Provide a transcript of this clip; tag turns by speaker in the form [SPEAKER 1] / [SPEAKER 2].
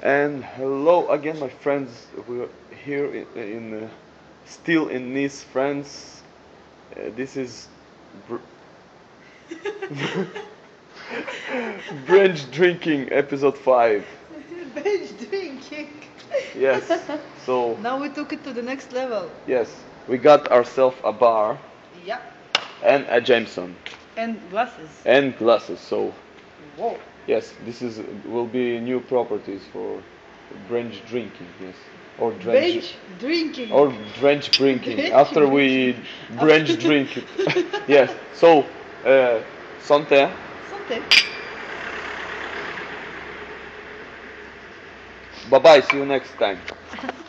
[SPEAKER 1] And hello again, my friends. We're here still in Nice, France. This is br Brunch drinking episode 5.
[SPEAKER 2] Bench drinking.
[SPEAKER 1] Yes. So
[SPEAKER 2] Now we took it to the next level.
[SPEAKER 1] yes, we got ourselves a bar
[SPEAKER 2] Yeah.
[SPEAKER 1] and a Jameson
[SPEAKER 2] And glasses.
[SPEAKER 1] and glasses. So
[SPEAKER 2] Whoa.
[SPEAKER 1] yes, this is will be new properties for brunch drinking. Yes, or
[SPEAKER 2] Bench drinking.
[SPEAKER 1] or drench drinking
[SPEAKER 2] Drench
[SPEAKER 1] after we drench drink it. Yes. So, santé.
[SPEAKER 2] Santé.
[SPEAKER 1] Bye bye. See you next time.